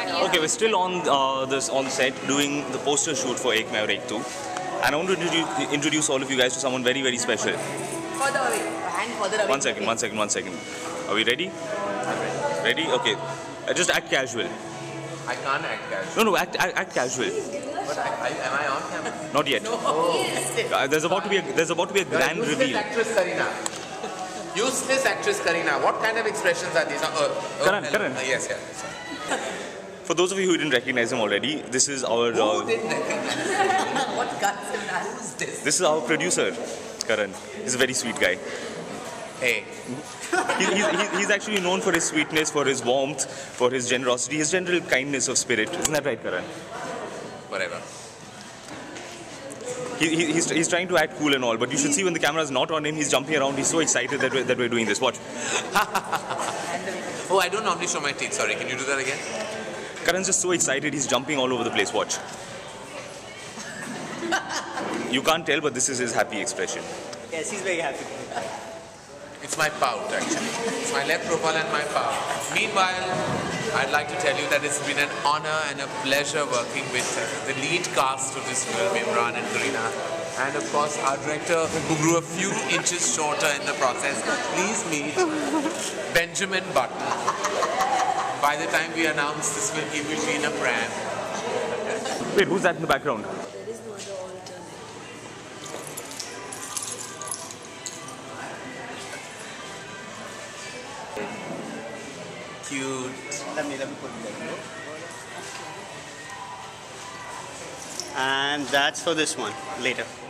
Okay, we're still on on set doing the poster shoot for Main Aur Ekk Tu, and I want to introduce all of you guys to someone very, very special. Further away. Hand further away. One second. Are we ready? Ready? Okay. Just act casual. I can't act casual. No, act casual. But am I on camera? Not yet. No. There's about to be a grand reveal. Useless actress Karina. What kind of expressions are these? Karan. Yes. For those of you who didn't recognize him already, this is our. Who didn't recognize? What guts in that? Who's this? This is our producer, Karan. He's a very sweet guy. Hey. He's actually known for his sweetness, for his warmth, for his generosity, his general kindness of spirit. Isn't that right, Karan? Whatever. He's trying to act cool and all, but you should see when the camera is not on him, he's jumping around. He's so excited that we're doing this. Watch. Oh, I don't normally show my teeth. Sorry, can you do that again? Karan's just so excited, he's jumping all over the place. Watch. You can't tell, but this is his happy expression. Yes, he's very happy. It's my pout, actually. It's my left profile and my pout. Meanwhile, I'd like to tell you that it's been an honor and a pleasure working with the lead cast of this film, Imran and Karina. And of course, our director, who grew a few inches shorter in the process. Please meet Benjamin Button. By the time we announce this film, he will be in a pram. Wait, who's that in the background? There is no other alternative. Cute. Let me put it there. And that's for this one later.